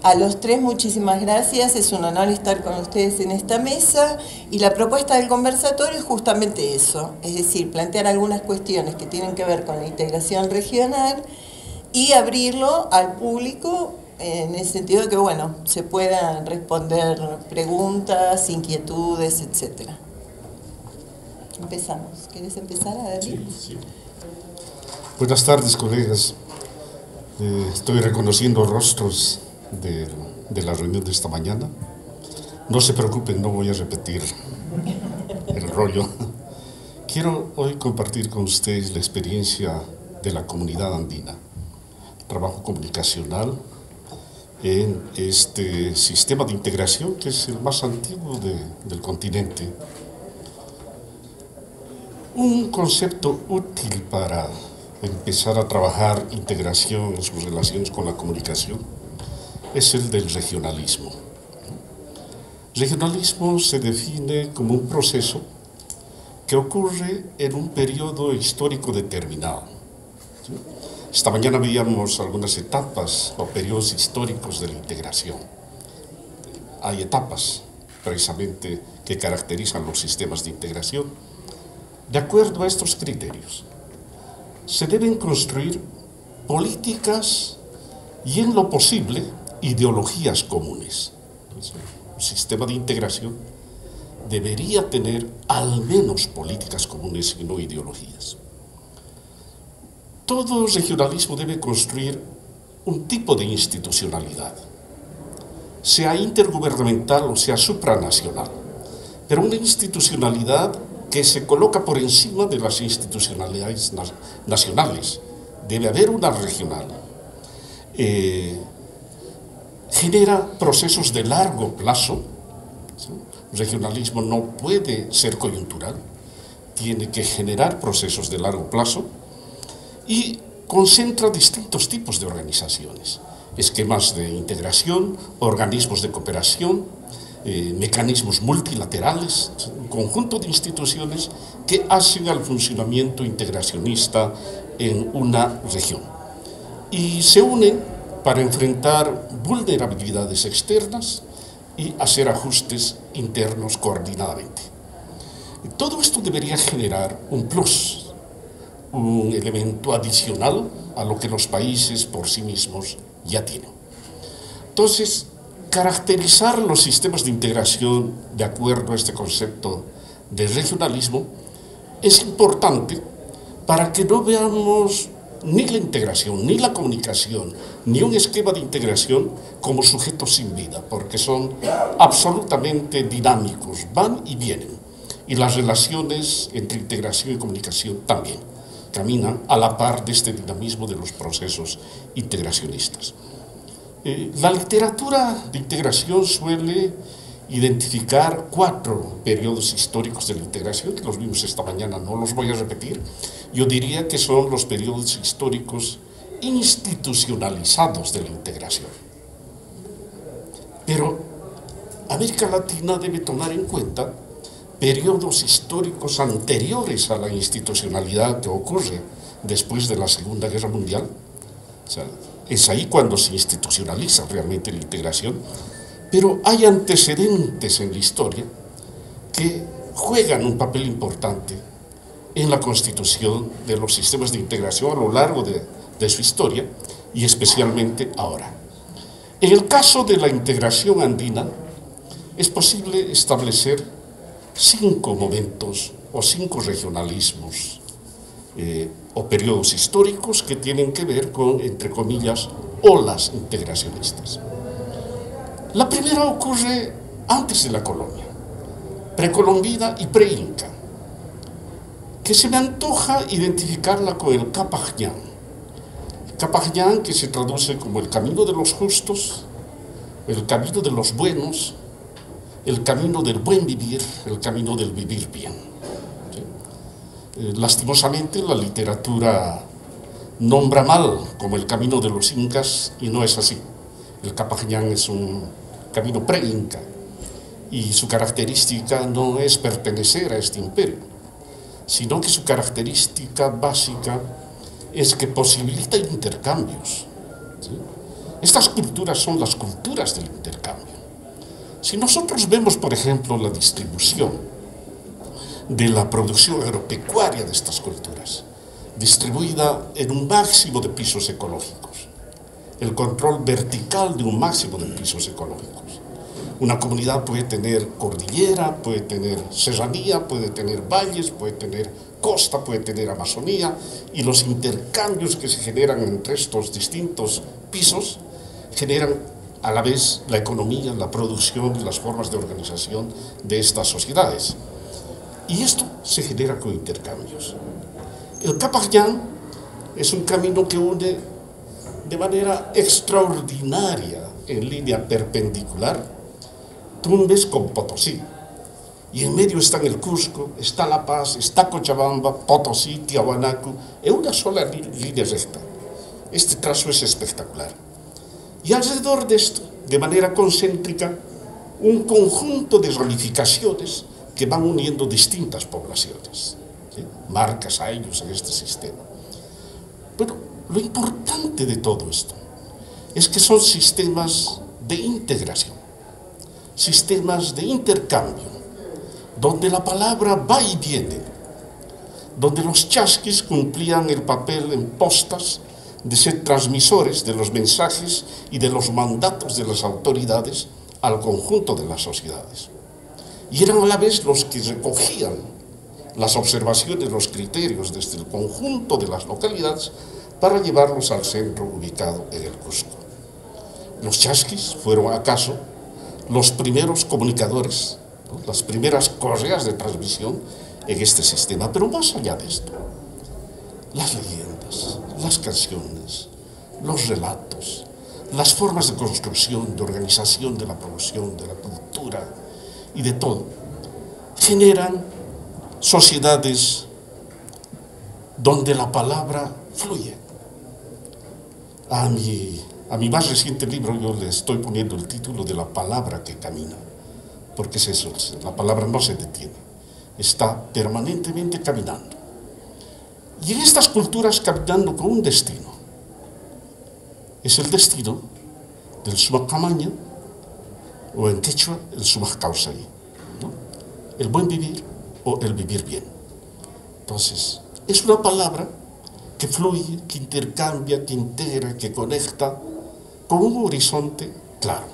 A los tres muchísimas gracias, es un honor estar con ustedes en esta mesa y la propuesta del conversatorio es justamente eso, es decir, plantear algunas cuestiones que tienen que ver con la integración regional y abrirlo al público en el sentido de que, bueno, se puedan responder preguntas, inquietudes, etc. Empezamos. ¿Quieres empezar, Adalid? Sí. Buenas tardes, colegas. Estoy reconociendo rostros de la reunión de esta mañana. No se preocupen, no voy a repetir el rollo. Quiero hoy compartir con ustedes la experiencia de la comunidad andina, trabajo comunicacional en este sistema de integración que es el más antiguo del continente. Un concepto útil para empezar a trabajar integración en sus relaciones con la comunicación es el del regionalismo. Regionalismo se define como un proceso que ocurre en un periodo histórico determinado. Esta mañana veíamos algunas etapas o periodos históricos de la integración. Hay etapas, precisamente, que caracterizan los sistemas de integración. De acuerdo a estos criterios, se deben construir políticas y, en lo posible, ideologías comunes. Un sistema de integración debería tener al menos políticas comunes y no ideologías. Todo regionalismo debe construir un tipo de institucionalidad, sea intergubernamental o sea supranacional, pero una institucionalidad que se coloca por encima de las institucionalidades nacionales. Debe haber una regional. Genera procesos de largo plazo. ¿Sí? El regionalismo no puede ser coyuntural, tiene que generar procesos de largo plazo y concentra distintos tipos de organizaciones, esquemas de integración, organismos de cooperación, mecanismos multilaterales, un conjunto de instituciones que hacen al funcionamiento integracionista en una región y se unen para enfrentar vulnerabilidades externas y hacer ajustes internos coordinadamente. Todo esto debería generar un plus, un elemento adicional a lo que los países por sí mismos ya tienen. Entonces, caracterizar los sistemas de integración de acuerdo a este concepto de regionalismo es importante para que no veamos ni la integración, ni la comunicación, ni un esquema de integración como sujetos sin vida, porque son absolutamente dinámicos, van y vienen. Y las relaciones entre integración y comunicación también caminan a la par de este dinamismo de los procesos integracionistas. La literatura de integración suele identificar 4 periodos históricos de la integración, que los vimos esta mañana, no los voy a repetir. Yo diría que son los periodos históricos institucionalizados de la integración. Pero América Latina debe tomar en cuenta periodos históricos anteriores a la institucionalidad que ocurre después de la Segunda Guerra Mundial. O sea, es ahí cuando se institucionaliza realmente la integración, pero hay antecedentes en la historia que juegan un papel importante en la constitución de los sistemas de integración a lo largo de su historia y especialmente ahora. En el caso de la integración andina, es posible establecer 5 momentos o 5 regionalismos o periodos históricos que tienen que ver con, entre comillas, olas integracionistas. La primera ocurre antes de la colonia, precolombina y pre-inca, que se me antoja identificarla con el Capajñán. Capajñán, que se traduce como el camino de los justos, el camino de los buenos, el camino del buen vivir, el camino del vivir bien. ¿Sí? Lastimosamente, la literatura nombra mal como el camino de los incas y no es así. El Capajñán es un camino pre-inca y su característica no es pertenecer a este imperio, sino que su característica básica es que posibilita intercambios, ¿sí? Estas culturas son las culturas del intercambio. Si nosotros vemos, por ejemplo, la distribución de la producción agropecuaria de estas culturas, distribuida en un máximo de pisos ecológicos, el control vertical de un máximo de pisos ecológicos. Una comunidad puede tener cordillera, puede tener serranía, puede tener valles, puede tener costa, puede tener Amazonía, y los intercambios que se generan entre estos distintos pisos generan a la vez la economía, la producción y las formas de organización de estas sociedades. Y esto se genera con intercambios. El Capayán es un camino que une de manera extraordinaria, en línea perpendicular, Tumbes con Potosí. Y en medio está el Cusco, está La Paz, está Cochabamba, Potosí, Tiahuanaco, en una sola línea recta. Este trazo es espectacular. Y alrededor de esto, de manera concéntrica, un conjunto de ramificaciones que van uniendo distintas poblaciones, ¿sí? Marcas a ellos en este sistema. Pero lo importante de todo esto es que son sistemas de integración, sistemas de intercambio, donde la palabra va y viene, donde los chasquis cumplían el papel en postas de ser transmisores de los mensajes y de los mandatos de las autoridades al conjunto de las sociedades. Y eran a la vez los que recogían las observaciones, los criterios desde el conjunto de las localidades para llevarlos al centro ubicado en el Cusco. Los chasquis fueron acaso los primeros comunicadores, ¿no? Las primeras correas de transmisión en este sistema, pero más allá de esto, las leyendas, las canciones, los relatos, las formas de construcción, de organización de la producción, de la cultura y de todo, generan sociedades donde la palabra fluye. A mi más reciente libro yo le estoy poniendo el título de La palabra que camina, porque es eso, la palabra no se detiene, está permanentemente caminando. Y en estas culturas caminando con un destino, es el destino del Sumacamaña, o en quechua, el Sumaccausay, ¿no? El buen vivir o el vivir bien. Entonces, es una palabra que fluye, que intercambia, que integra, que conecta con un horizonte claro.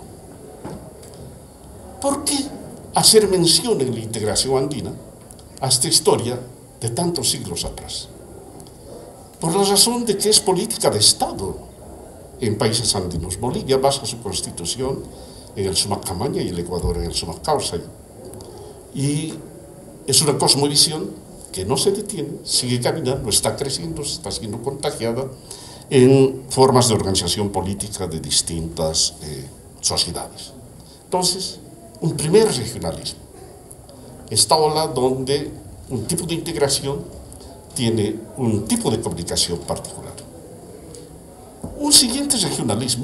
¿Por qué hacer mención en la integración andina a esta historia de tantos siglos atrás? Por la razón de que es política de Estado en países andinos. Bolivia basa su constitución en el Sumacamaña y el Ecuador en el Sumaccausay. Y es una cosmovisión que no se detiene, sigue caminando, está creciendo, está siendo contagiada en formas de organización política de distintas sociedades. Entonces, un primer regionalismo, esta ola donde un tipo de integración tiene un tipo de comunicación particular. Un siguiente regionalismo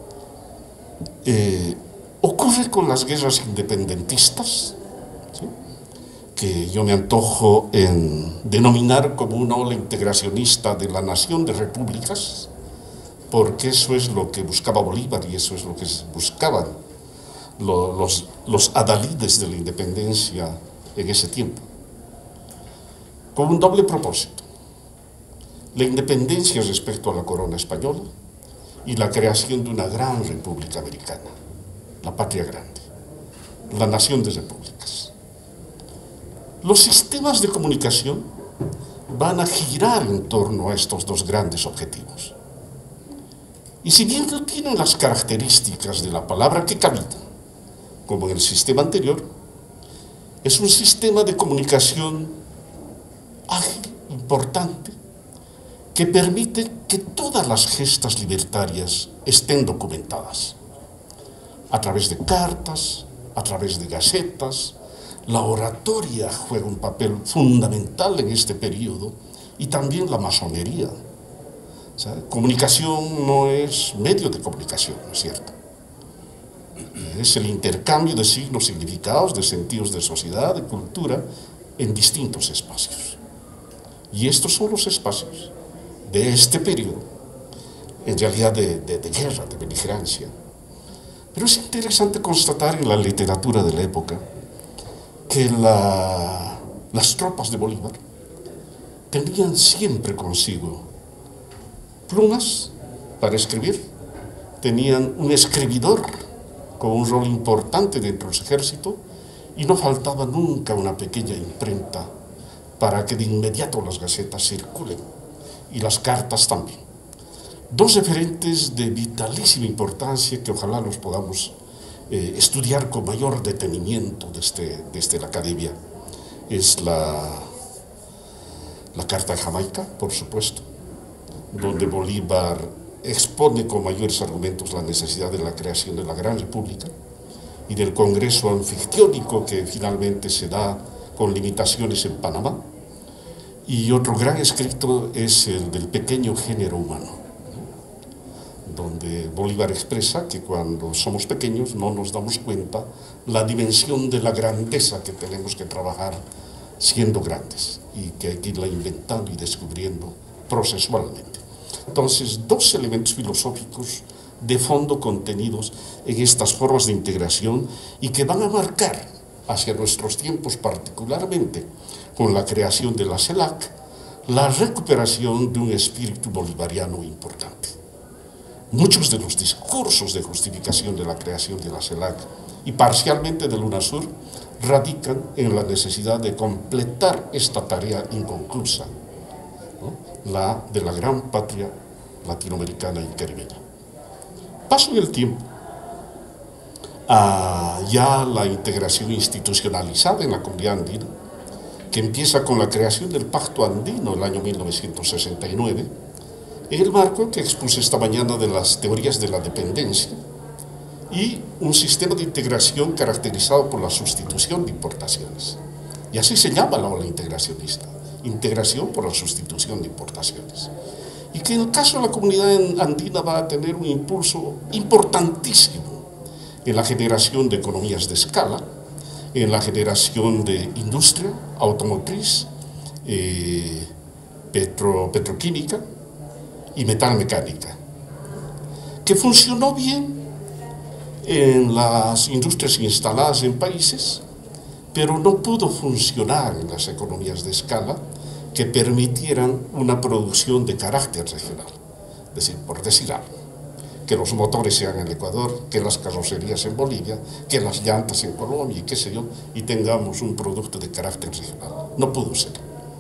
ocurre con las guerras independentistas, ¿sí? Que yo me antojo en denominar como una ola integracionista de la nación de repúblicas, porque eso es lo que buscaba Bolívar y eso es lo que buscaban los adalides de la independencia en ese tiempo, con un doble propósito: la independencia respecto a la corona española y la creación de una gran república americana, la patria grande, la nación de repúblicas. Los sistemas de comunicación van a girar en torno a estos dos grandes objetivos. Y si bien no tienen las características de la palabra que camina, como en el sistema anterior, es un sistema de comunicación ágil, importante, que permite que todas las gestas libertarias estén documentadas, a través de cartas, a través de gacetas. La oratoria juega un papel fundamental en este periodo, y también la masonería. O sea, comunicación no es medio de comunicación, ¿no es cierto? Es el intercambio de signos, significados, de sentidos de sociedad, de cultura, en distintos espacios. Y estos son los espacios de este periodo en realidad de guerra, de beligerancia. Pero es interesante constatar en la literatura de la época que las tropas de Bolívar tenían siempre consigo plumas para escribir, tenían un escribidor con un rol importante dentro del ejército y no faltaba nunca una pequeña imprenta para que de inmediato las gacetas circulen y las cartas también. Dos referentes de vitalísima importancia que ojalá los podamos estudiar con mayor detenimiento desde la academia. Es la Carta de Jamaica, por supuesto, donde Bolívar expone con mayores argumentos la necesidad de la creación de la Gran República y del Congreso anfictiónico que finalmente se da con limitaciones en Panamá. Y otro gran escrito es el del pequeño género humano, donde Bolívar expresa que cuando somos pequeños no nos damos cuenta la dimensión de la grandeza que tenemos que trabajar siendo grandes y que hay que irla inventando y descubriendo procesualmente. Entonces, dos elementos filosóficos de fondo contenidos en estas formas de integración y que van a marcar hacia nuestros tiempos, particularmente con la creación de la CELAC, la recuperación de un espíritu bolivariano importante. Muchos de los discursos de justificación de la creación de la CELAC y parcialmente del UNASUR radican en la necesidad de completar esta tarea inconclusa, ¿no?, la de la gran patria latinoamericana y caribeña. Paso en el tiempo a ya la integración institucionalizada en la comunidad andina, que empieza con la creación del Pacto Andino en el año 1969, en el marco que expuse esta mañana de las teorías de la dependencia y un sistema de integración caracterizado por la sustitución de importaciones. Y así se llama la ola integracionista, integración por la sustitución de importaciones. Y que en el caso de la comunidad andina va a tener un impulso importantísimo en la generación de economías de escala, en la generación de industria automotriz, petroquímica y metalmecánica, que funcionó bien en las industrias instaladas en países, pero no pudo funcionar en las economías de escala que permitieran una producción de carácter regional. Es decir, por decir algo, que los motores sean en Ecuador, que las carrocerías en Bolivia, que las llantas en Colombia y qué sé yo, y tengamos un producto de carácter regional. No pudo ser.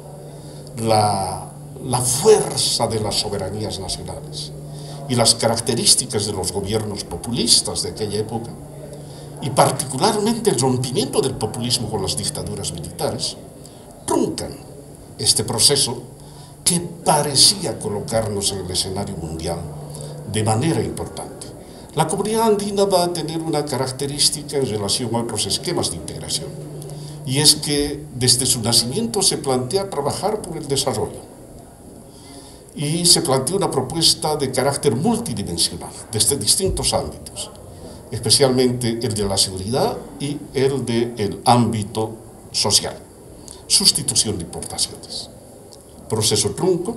La fuerza de las soberanías nacionales y las características de los gobiernos populistas de aquella época, y particularmente el rompimiento del populismo con las dictaduras militares, truncan este proceso que parecía colocarnos en el escenario mundial de manera importante. La comunidad andina va a tener una característica en relación a otros esquemas de integración, y es que desde su nacimiento se plantea trabajar por el desarrollo, y se plantea una propuesta de carácter multidimensional, desde distintos ámbitos, especialmente el de la seguridad y el del ámbito social. Sustitución de importaciones. Proceso trunco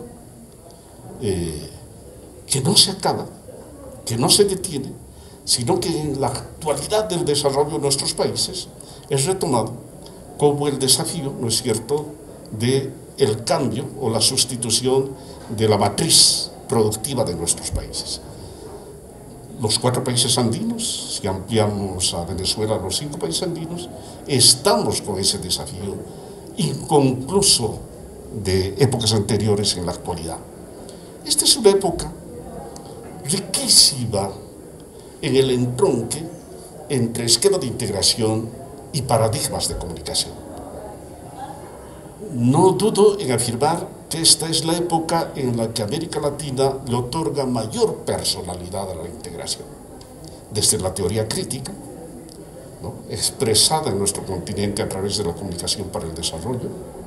que no se acaba, que no se detiene, sino que en la actualidad del desarrollo de nuestros países es retomado como el desafío, ¿no es cierto?, de el cambio o la sustitución de la matriz productiva de nuestros países. Los 4 países andinos, si ampliamos a Venezuela, los 5 países andinos, estamos con ese desafío inconcluso de épocas anteriores en la actualidad. Esta es una época riquísima en el entronque entre esquemas de integración y paradigmas de comunicación. No dudo en afirmar que esta es la época en la que América Latina le otorga mayor personalidad a la integración, desde la teoría crítica, ¿no?, expresada en nuestro continente a través de la comunicación para el desarrollo,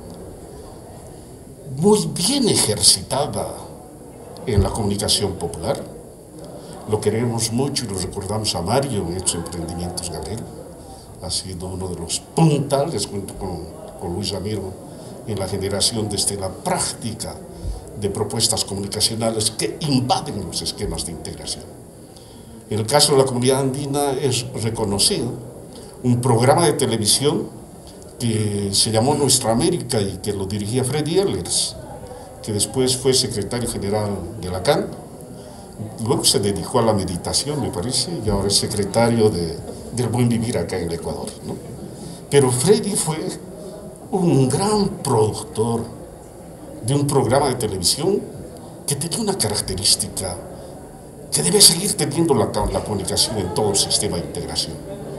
muy bien ejercitada en la comunicación popular. Lo queremos mucho y lo recordamos a Mario en Hechos Emprendimientos Gabriel. Ha sido uno de los puntales, junto con Luis Ramiro, en la generación desde la práctica de propuestas comunicacionales que invaden los esquemas de integración. En el caso de la comunidad andina es reconocido un programa de televisión que se llamó Nuestra América y que lo dirigía Freddy Ehlers, que después fue secretario general de la CAN, luego se dedicó a la meditación, me parece, y ahora es secretario del buen vivir acá en el Ecuador, ¿no? Pero Freddy fue un gran productor de un programa de televisión que tenía una característica que debe seguir teniendo la comunicación en todo el sistema de integración.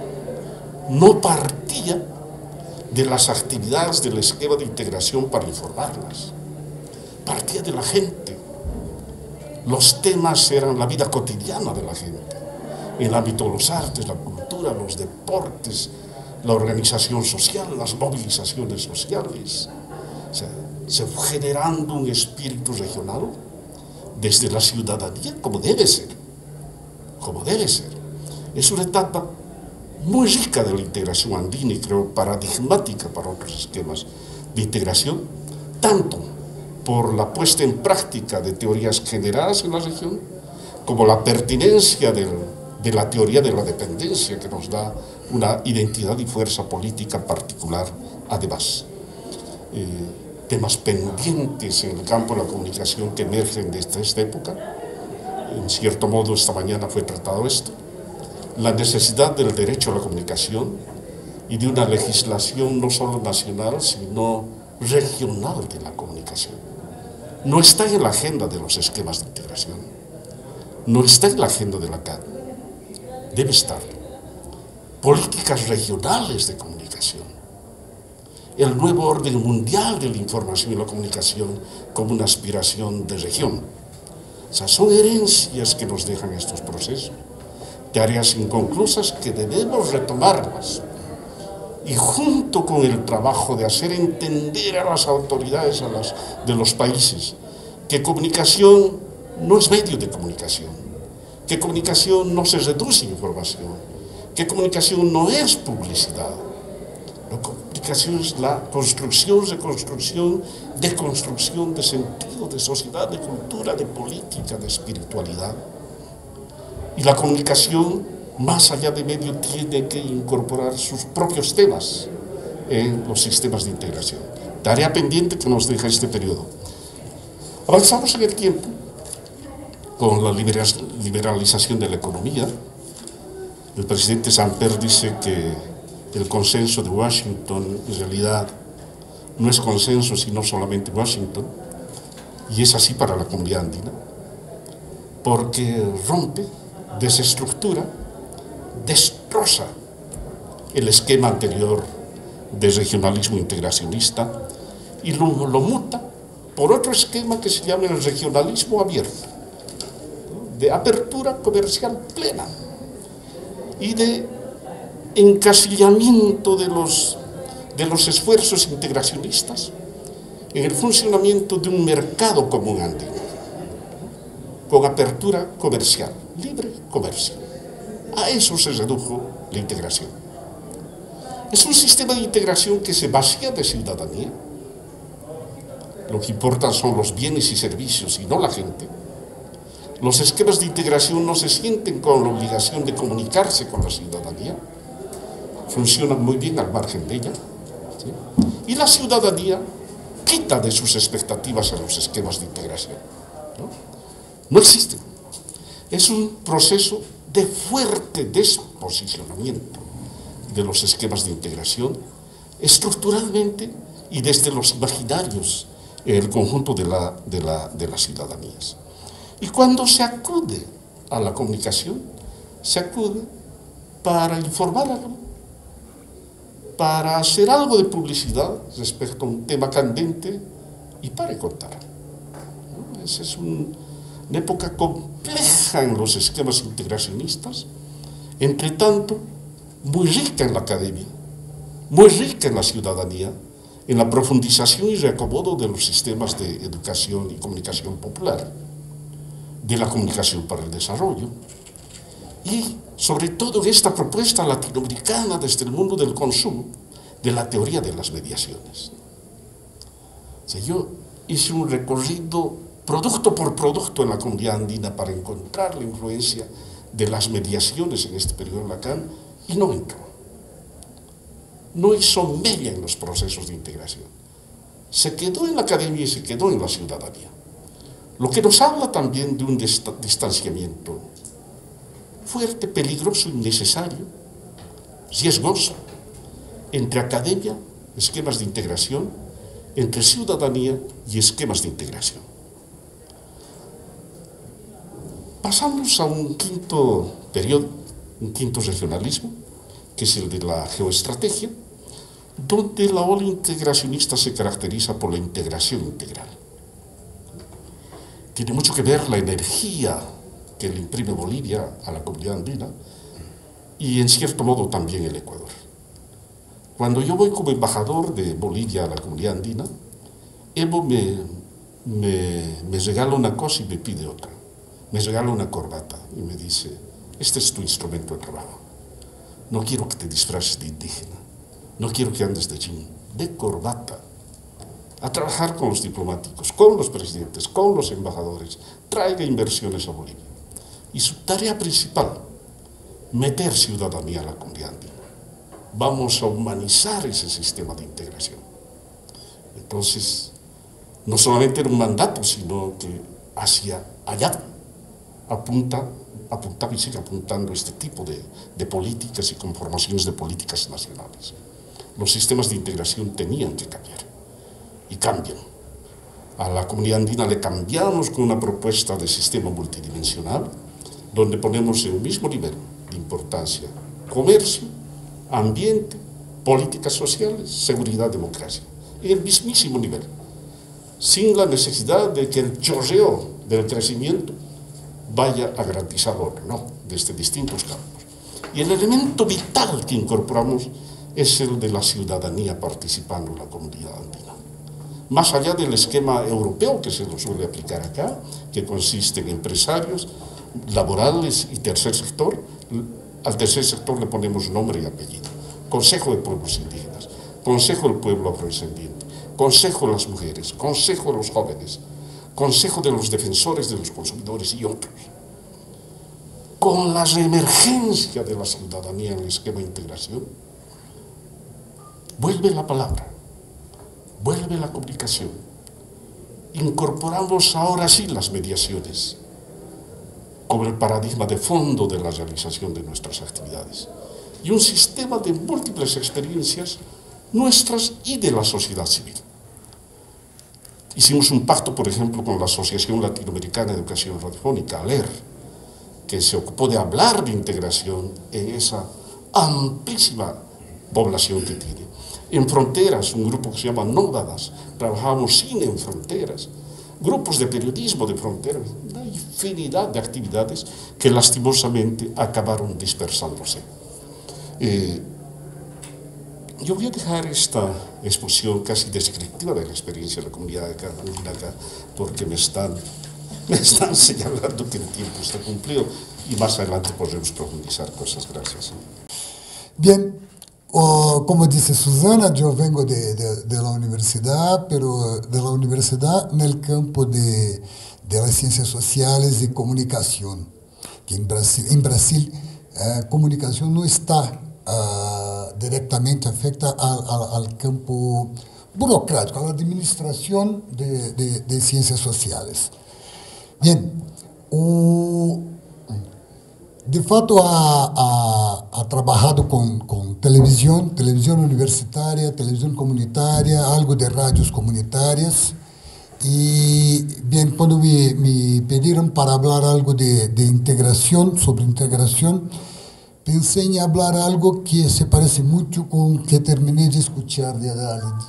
No partía de las actividades del esquema de integración para informarlas, partía de la gente. Los temas eran la vida cotidiana de la gente, en el ámbito de los artes, la cultura, los deportes, la organización social, las movilizaciones sociales. O sea, se fue generando un espíritu regional desde la ciudadanía, como debe ser, como debe ser. Es una etapa muy rica de la integración andina y creo paradigmática para otros esquemas de integración, tanto por la puesta en práctica de teorías generadas en la región, como la pertinencia de la teoría de la dependencia, que nos da una identidad y fuerza política particular, además. Temas pendientes en el campo de la comunicación que emergen desde esta época. En cierto modo, esta mañana fue tratado esto. La necesidad del derecho a la comunicación y de una legislación no solo nacional, sino regional de la comunicación. No está en la agenda de los esquemas de integración, no está en la agenda de la CAN, debe estar. Políticas regionales de comunicación, el nuevo orden mundial de la información y la comunicación como una aspiración de región. O sea, son herencias que nos dejan estos procesos, tareas inconclusas que debemos retomarlas. Y junto con el trabajo de hacer entender a las autoridades de los países que comunicación no es medio de comunicación, que comunicación no se reduce a información, que comunicación no es publicidad. La comunicación es la construcción, reconstrucción, deconstrucción de sentido, de sociedad, de cultura, de política, de espiritualidad. Y la comunicación, más allá de medio, tiene que incorporar sus propios temas en los sistemas de integración. Tarea pendiente que nos deja este periodo. Avanzamos en el tiempo con la liberalización de la economía. El presidente Samper dice que el consenso de Washington en realidad no es consenso sino solamente Washington, y es así para la comunidad andina, porque rompe, desestructura, destroza el esquema anterior de regionalismo integracionista y lo muta por otro esquema que se llama el regionalismo abierto, ¿no? De apertura comercial plena y de encasillamiento de los esfuerzos integracionistas en el funcionamiento de un mercado común andino, con apertura comercial, libre comercio. A eso se redujo la integración. Es un sistema de integración que se vacía de ciudadanía. Lo que importa son los bienes y servicios y no la gente. Los esquemas de integración no se sienten con la obligación de comunicarse con la ciudadanía. Funcionan muy bien al margen de ella, ¿sí? Y la ciudadanía quita de sus expectativas a los esquemas de integración, ¿no? No existen. Es un proceso de fuerte desposicionamiento de los esquemas de integración estructuralmente y desde los imaginarios en el conjunto de las ciudadanías. Y cuando se acude a la comunicación, se acude para informar algo, para hacer algo de publicidad respecto a un tema candente y para contar. Esa es una época compleja en los esquemas integracionistas, entre tanto muy rica en la academia, muy rica en la ciudadanía, en la profundización y reacomodo de los sistemas de educación y comunicación popular, de la comunicación para el desarrollo, y sobre todo en esta propuesta latinoamericana desde el mundo del consumo, de la teoría de las mediaciones. sea, yo hice un recorrido producto por producto en la comunidad andina para encontrar la influencia de las mediaciones en este periodo de Lacan y no entró. No hizo mella en los procesos de integración. Se quedó en la academia y se quedó en la ciudadanía. Lo que nos habla también de un distanciamiento fuerte, peligroso, innecesario, riesgoso, entre academia, esquemas de integración, entre ciudadanía y esquemas de integración. Pasamos a un quinto periodo, un quinto regionalismo, que es el de la geoestrategia, donde la ola integracionista se caracteriza por la integración integral. Tiene mucho que ver la energía que le imprime Bolivia a la comunidad andina y en cierto modo también el Ecuador. Cuando yo voy como embajador de Bolivia a la comunidad andina, Evo me regala una cosa y me pide otra. Me regala una corbata y me dice, este es tu instrumento de trabajo. No quiero que te disfraces de indígena, no quiero que andes de jean, de corbata. A trabajar con los diplomáticos, con los presidentes, con los embajadores, traiga inversiones a Bolivia. Y su tarea principal, meter ciudadanía a la comunidad andina. Vamos a humanizar ese sistema de integración. Entonces, no solamente era un mandato, sino que hacia allá apuntaba y sigue apuntando este tipo de políticas y conformaciones de políticas nacionales. Los sistemas de integración tenían que cambiar. Y cambian. A la comunidad andina le cambiamos con una propuesta de sistema multidimensional, donde ponemos en el mismo nivel de importancia comercio, ambiente, políticas sociales, seguridad, democracia, en el mismísimo nivel, sin la necesidad de que el chorreo del crecimiento vaya a garantizar orden, no, desde distintos campos. Y el elemento vital que incorporamos es el de la ciudadanía participando en la comunidad andina. Más allá del esquema europeo que se nos suele aplicar acá, que consiste en empresarios, laborales y tercer sector, al tercer sector le ponemos nombre y apellido. Consejo de Pueblos Indígenas, Consejo del Pueblo Afrodescendiente, Consejo de las Mujeres, Consejo de los Jóvenes, Consejo de los Defensores de los Consumidores y otros. Con la reemergencia de la ciudadanía en el esquema de integración, vuelve la palabra. Vuelve la comunicación. Incorporamos ahora sí las mediaciones como el paradigma de fondo de la realización de nuestras actividades y un sistema de múltiples experiencias nuestras y de la sociedad civil. Hicimos un pacto, por ejemplo, con la Asociación Latinoamericana de Educación Radiofónica, ALER, que se ocupó de hablar de integración en esa amplísima población que tiene. En fronteras, un grupo que se llama Nómadas, trabajamos Cine en Fronteras, grupos de periodismo de fronteras, una infinidad de actividades que lastimosamente acabaron dispersándose. Yo voy a dejar esta exposición casi descriptiva de la experiencia de la comunidad acá, porque me están señalando que el tiempo está cumplido y más adelante podremos profundizar cosas. Gracias. Bien. Como dice Susana, yo vengo de la universidad, pero de la universidad en el campo de las ciencias sociales y comunicación. Que en Brasil comunicación no está directamente afecta al campo burocrático, a la administración de ciencias sociales. Bien, de fato ha trabajado con televisión universitaria, televisión comunitaria, algo de radios comunitarias. Y bien, cuando me pidieron para hablar algo de integración, sobre integración, pensé en hablar algo que se parece mucho con que terminé de escuchar de Adalid,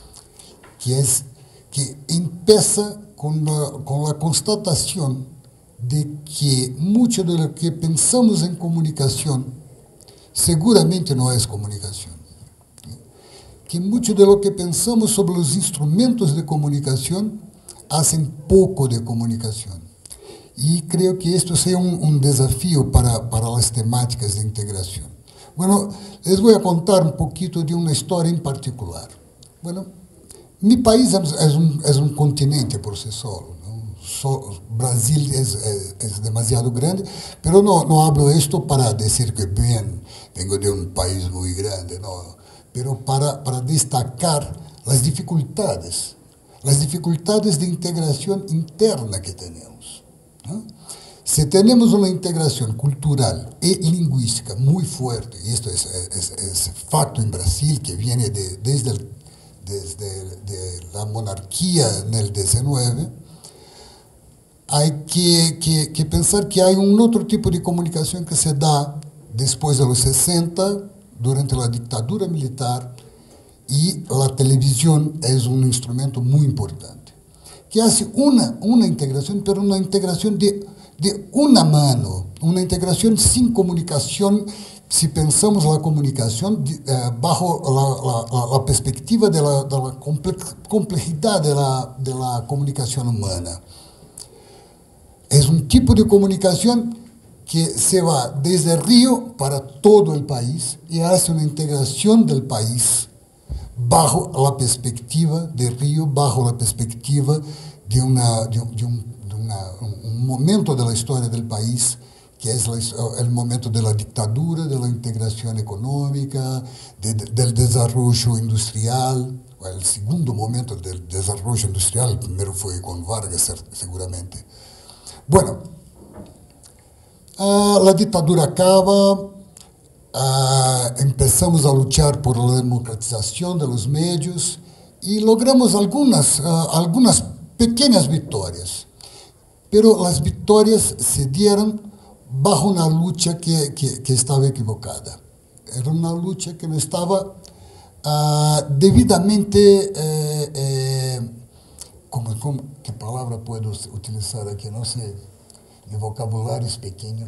que empieza con la constatación de que mucho de lo que pensamos en comunicación seguramente no es comunicación. Que mucho de lo que pensamos sobre los instrumentos de comunicación hacen poco de comunicación. Y creo que esto sea un desafío para las temáticas de integración. Bueno, les voy a contar un poquito de una historia en particular. Bueno, Mi país es un continente por sí solo, ¿no? Brasil es demasiado grande, pero no hablo esto para decir que bien, vengo de un país muy grande, no, pero para destacar las dificultades de integración interna que tenemos, ¿no? Si tenemos una integración cultural y lingüística muy fuerte, y esto es facto en Brasil, que viene desde la monarquía en el 19, hay que pensar que hay un otro tipo de comunicación que se da después de los 60, durante la dictadura militar, y la televisión es un instrumento muy importante, que hace una integración, pero una integración de una mano, una integración sin comunicación, si pensamos la comunicación bajo la perspectiva de la complejidad de la comunicación humana. Es un tipo de comunicación que se va desde Río para todo el país y hace una integración del país bajo la perspectiva de Río, bajo la perspectiva de un momento de la historia del país, que es el momento de la dictadura, de la integración económica, del desarrollo industrial, el segundo momento del desarrollo industrial, el primero fue con Vargas seguramente. Bueno, la dictadura acaba, empezamos a luchar por la democratización de los medios y logramos algunas pequeñas victorias, pero las victorias se dieron bajo una lucha que estaba equivocada. Era una lucha que no estaba debidamente, ¿qué palabra puedo utilizar aquí? No sé, mi vocabulario es pequeño.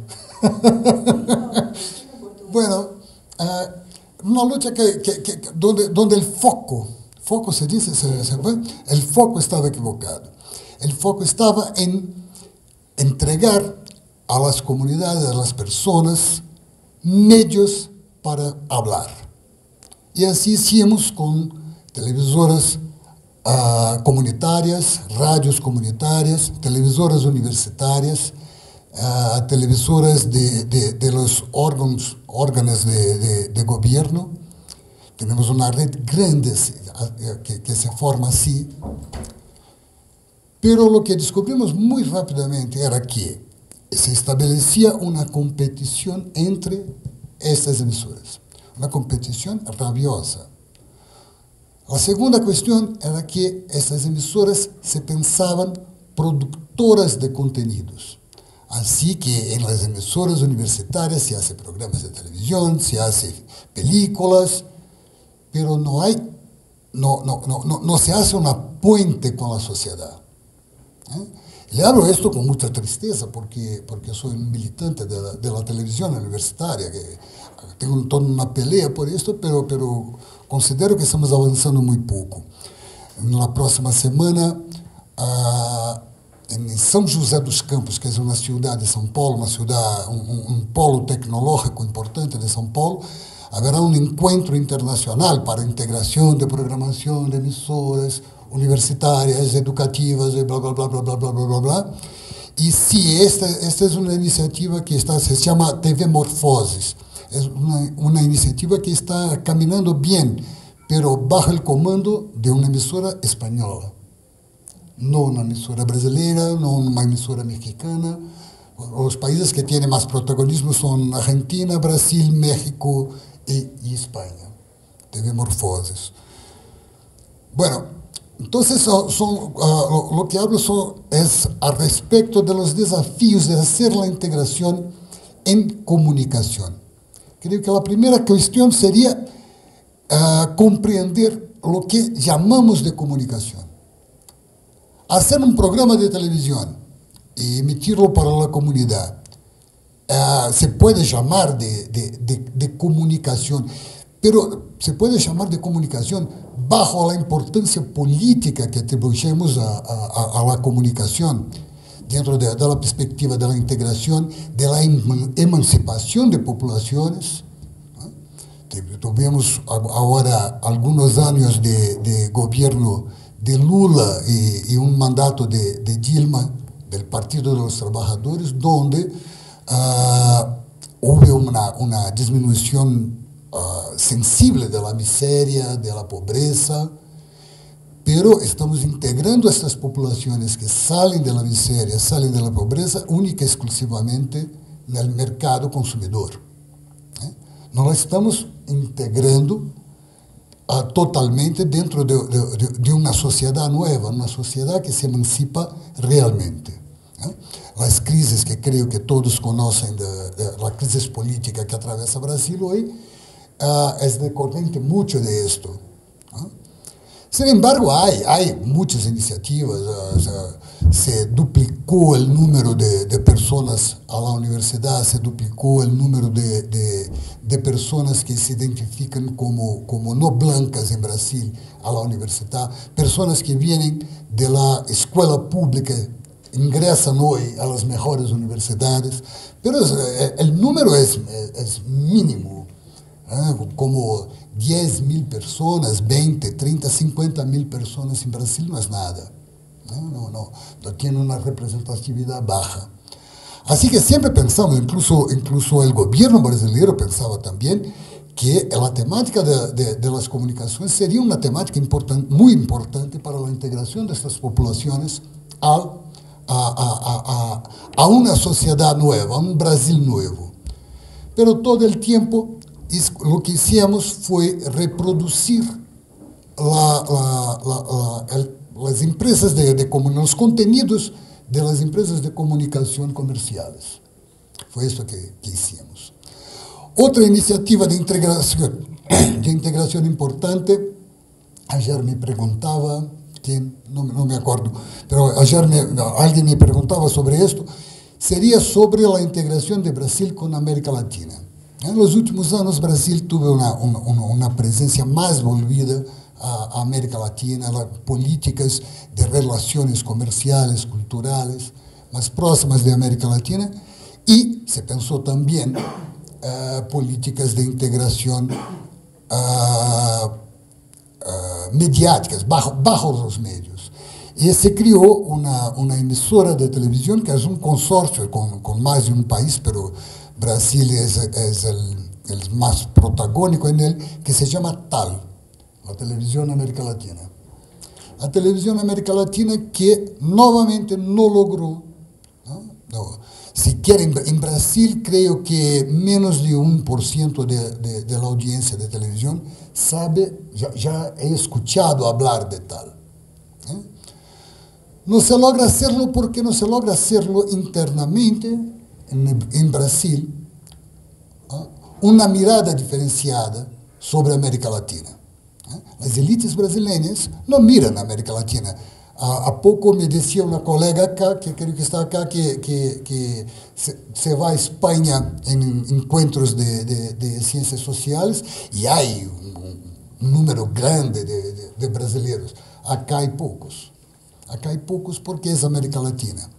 Bueno, una lucha donde el foco se dice, el foco estaba equivocado. El foco estaba en entregar a las comunidades, a las personas, medios para hablar. Y así hicimos con televisoras comunitarias, radios comunitarias, televisoras universitarias, televisoras de los órganos de gobierno. Tenemos una red grande que se forma así. Pero lo que descubrimos muy rápidamente era que se establecía una competición entre estas emisoras, una competición rabiosa. La segunda cuestión era que estas emisoras se pensaban productoras de contenidos. Así que en las emisoras universitarias se hacen programas de televisión, se hacen películas, pero no se hace una puente con la sociedad. Le hablo esto con mucha tristeza porque soy un militante de la televisión universitaria, que tengo toda una pelea por esto, pero considero que estamos avanzando muy poco. En la próxima semana, en São José dos Campos, que es una ciudad de São Paulo, un polo tecnológico importante de São Paulo, habrá un encuentro internacional para integración de programación de emisoras universitarias, educativas, y bla, bla, bla, bla, bla, bla, bla, bla, bla. Y sí, esta es una iniciativa que se llama TV Morfosis. Es una iniciativa que está caminando bien, pero bajo el comando de una emisora española. No una emisora brasileña, no una emisora mexicana. Los países que tienen más protagonismo son Argentina, Brasil, México y España. TV Morfosis. Bueno, entonces lo que hablo es al respecto de los desafíos de hacer la integración en comunicación. Creo que la primera cuestión sería comprender lo que llamamos de comunicación. Hacer un programa de televisión y emitirlo para la comunidad se puede llamar de comunicación, pero se puede llamar de comunicación bajo la importancia política que atribuimos a la comunicación, dentro de la perspectiva de la integración, de la emancipación de poblaciones. Tuvimos ahora algunos años de gobierno de Lula y un mandato de Dilma, del Partido de los Trabajadores, donde hubo una disminución sensible de la miseria, de la pobreza, pero estamos integrando estas poblaciones que salen de la miseria, salen de la pobreza, única y exclusivamente en el mercado consumidor. No la estamos integrando totalmente dentro de una sociedad nueva, una sociedad que se emancipa realmente. Las crisis que creo que todos conocen, la crisis política que atraviesa Brasil hoy, es decorrente mucho de esto. Sin embargo, hay muchas iniciativas. Se duplicó el número de personas a la universidad, se duplicó el número de personas que se identifican como no blancas en Brasil a la universidad, personas que vienen de la escuela pública, ingresan hoy a las mejores universidades, pero el número es mínimo, como 10.000 personas, 20, 30, 50.000 personas en Brasil no es nada. No tiene una representatividad baja. Así que siempre pensamos, incluso el gobierno brasileño pensaba también que la temática de las comunicaciones sería una temática muy importante para la integración de estas poblaciones a una sociedad nueva, a un Brasil nuevo. Pero todo el tiempo lo que hicimos fue reproducir las empresas los contenidos de las empresas de comunicación comerciales. Fue eso que hicimos. Otra iniciativa de integración importante, ayer me preguntaba, no me acuerdo, pero ayer alguien me preguntaba sobre esto, sería sobre la integración de Brasil con América Latina. En los últimos años Brasil tuvo una presencia más volvida a América Latina, las políticas de relaciones comerciales, culturales, más próximas de América Latina, y se pensó también políticas de integración mediáticas, bajo los medios. Y se creó una emisora de televisión que es un consorcio con más de un país, pero Brasil es el más protagónico en él, que se llama TAL, la Televisión América Latina. La Televisión América Latina que nuevamente no logró, si quieren, en Brasil creo que menos de 1% de la audiencia de televisión sabe, ya he escuchado hablar de TAL. No se logra hacerlo porque no se logra hacerlo internamente en Brasil, una mirada diferenciada sobre América Latina. Las élites brasileñas no miran a América Latina. A poco me decía una colega acá, que creo que está acá, que se va a España en encuentros de ciencias sociales y hay un número grande de brasileños. Acá hay pocos. Acá hay pocos porque es América Latina.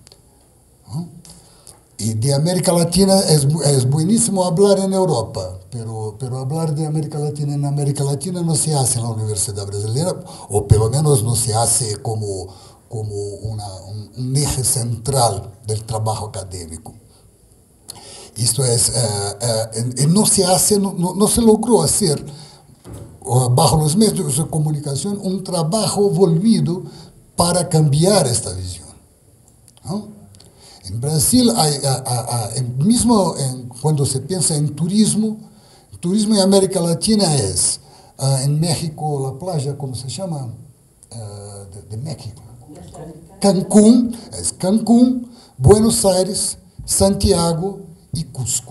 Y de América Latina es buenísimo hablar en Europa, pero hablar de América Latina en América Latina no se hace en la Universidad Brasileña, o por lo menos no se hace como un eje central del trabajo académico. Esto es, no se logró hacer bajo los medios de comunicación un trabajo volvido para cambiar esta visión, ¿no? En Brasil, mismo cuando se piensa en turismo en América Latina es, en México, la playa, ¿cómo se llama? De México. Cancún, es Cancún, Buenos Aires, Santiago y Cusco.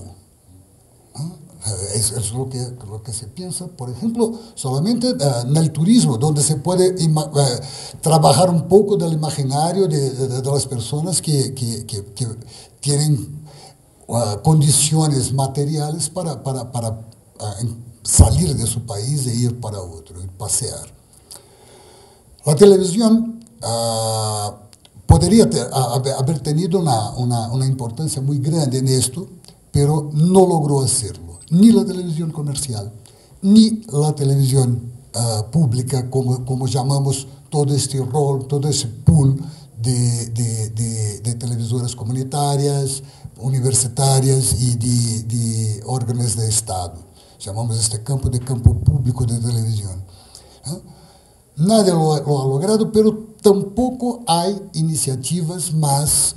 Es lo que se piensa, por ejemplo, solamente en el turismo, donde se puede trabajar un poco del imaginario de las personas que tienen condiciones materiales para salir de su país e ir para otro, y pasear. La televisión podría haber tenido una importancia muy grande en esto, pero no logró hacerlo. Ni la televisión comercial, ni la televisión pública, como llamamos todo este rol, todo ese pool de televisoras comunitarias, universitárias e de órgãos de Estado. Chamamos este campo de campo público de televisão. Nadie lo ha logrado, pero tampoco hay iniciativas más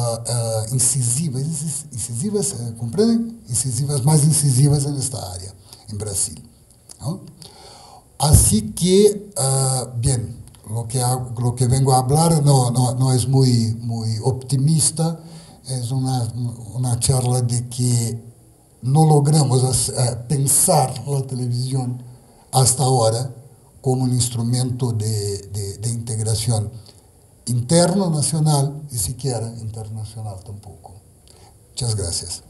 incisivas, ¿comprenden? Más incisivas en esta área, en Brasil, ¿no? Así que, bien, lo que vengo a hablar no es muy optimista, es una charla de que no logramos pensar la televisión hasta ahora como un instrumento de integración interno, nacional y siquiera internacional tampoco. Muchas gracias.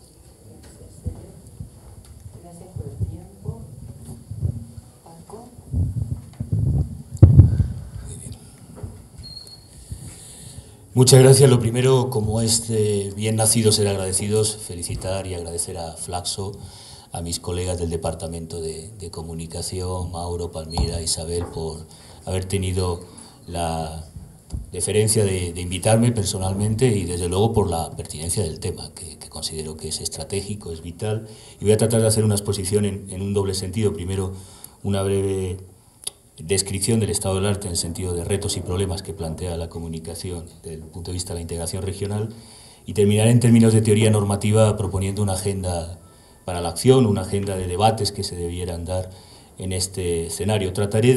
Gracias por el tiempo. Paco. Muchas gracias. Lo primero, como es bien nacido ser agradecidos, felicitar y agradecer a Flaxo, a mis colegas del Departamento de Comunicación, Mauro, Palmira, Isabel, por haber tenido la deferencia de invitarme personalmente y desde luego por la pertinencia del tema, que considero que es estratégico, es vital. Y voy a tratar de hacer una exposición en un doble sentido. Primero, una breve descripción del estado del arte en el sentido de retos y problemas que plantea la comunicación desde el punto de vista de la integración regional, y terminaré en términos de teoría normativa proponiendo una agenda para la acción, una agenda de debates que se debieran dar en este escenario. Trataré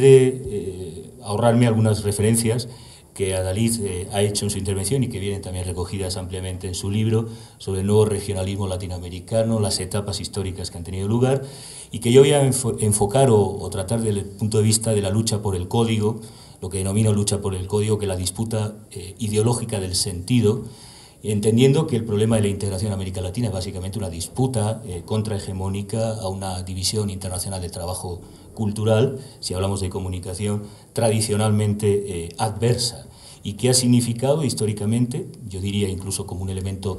de ahorrarme algunas referencias que Adalid ha hecho en su intervención y que vienen también recogidas ampliamente en su libro sobre el nuevo regionalismo latinoamericano, las etapas históricas que han tenido lugar, y que yo voy a enfocar o tratar desde el punto de vista de la lucha por el código, lo que denomino lucha por el código, que la disputa ideológica del sentido, entendiendo que el problema de la integración en América Latina es básicamente una disputa contrahegemónica a una división internacional del trabajo cultural, si hablamos de comunicación, tradicionalmente adversa, y que ha significado históricamente, yo diría incluso como un elemento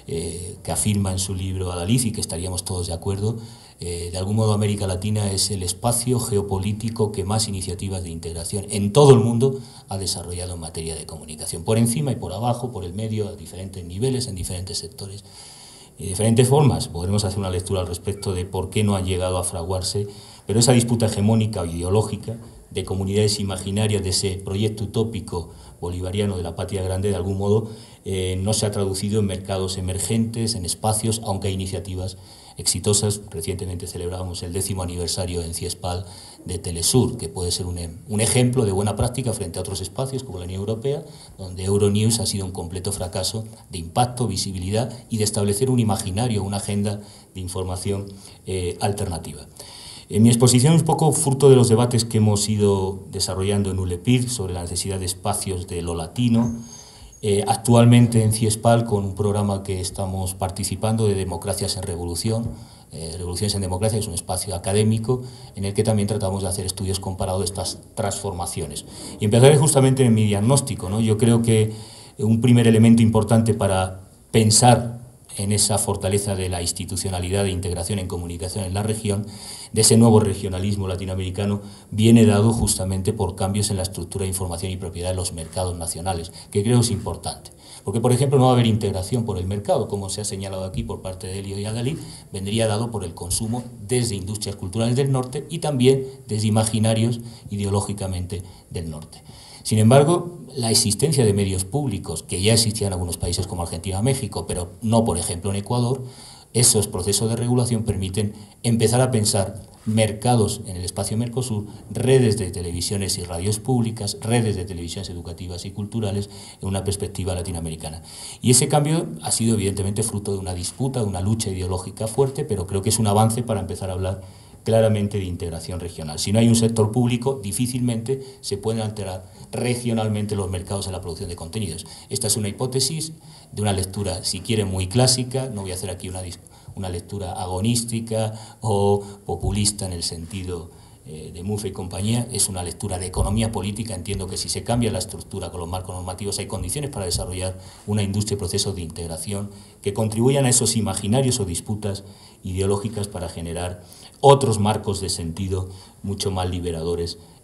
que afirma en su libro Adalid y que estaríamos todos de acuerdo, de algún modo América Latina es el espacio geopolítico que más iniciativas de integración en todo el mundo ha desarrollado en materia de comunicación, por encima y por abajo, por el medio, a diferentes niveles, en diferentes sectores, de diferentes formas. Podremos hacer una lectura al respecto de por qué no ha llegado a fraguarse, pero esa disputa hegemónica o ideológica de comunidades imaginarias, de ese proyecto utópico bolivariano de la patria grande, de algún modo no se ha traducido en mercados emergentes, en espacios, aunque hay iniciativas exitosas. Recientemente celebrábamos el 10º aniversario en Ciespal de Telesur, que puede ser un ejemplo de buena práctica frente a otros espacios como la Unión Europea, donde Euronews ha sido un completo fracaso de impacto, visibilidad y de establecer un imaginario, una agenda de información alternativa. En mi exposición es un poco fruto de los debates que hemos ido desarrollando en ULEPIR sobre la necesidad de espacios de lo latino, actualmente en Ciespal con un programa que estamos participando de Democracias en Revolución, Revoluciones en Democracia, es un espacio académico en el que también tratamos de hacer estudios comparados de estas transformaciones. Y empezaré justamente en mi diagnóstico, ¿no? Yo creo que un primer elemento importante para pensar en esa fortaleza de la institucionalidad de integración en comunicación en la región, de ese nuevo regionalismo latinoamericano, viene dado justamente por cambios en la estructura de información y propiedad de los mercados nacionales, que creo es importante. Porque, por ejemplo, no va a haber integración por el mercado, como se ha señalado aquí por parte de Elio y Adalid, vendría dado por el consumo desde industrias culturales del norte y también desde imaginarios ideológicamente del norte. Sin embargo, la existencia de medios públicos, que ya existían en algunos países como Argentina o México, pero no, por ejemplo, en Ecuador, esos procesos de regulación permiten empezar a pensar mercados en el espacio Mercosur, redes de televisiones y radios públicas, redes de televisiones educativas y culturales en una perspectiva latinoamericana. Y ese cambio ha sido evidentemente fruto de una disputa, de una lucha ideológica fuerte, pero creo que es un avance para empezar a hablar claramente de integración regional. Si no hay un sector público, difícilmente se pueden alterar regionalmente los mercados en la producción de contenidos. Esta es una hipótesis de una lectura, si quieren, muy clásica. No voy a hacer aquí una lectura agonística o populista en el sentido de Murphy y compañía. Es una lectura de economía política. Entiendo que si se cambia la estructura con los marcos normativos hay condiciones para desarrollar una industria y procesos de integración que contribuyan a esos imaginarios o disputas ideológicas para generar otros marcos de sentido mucho más liberadores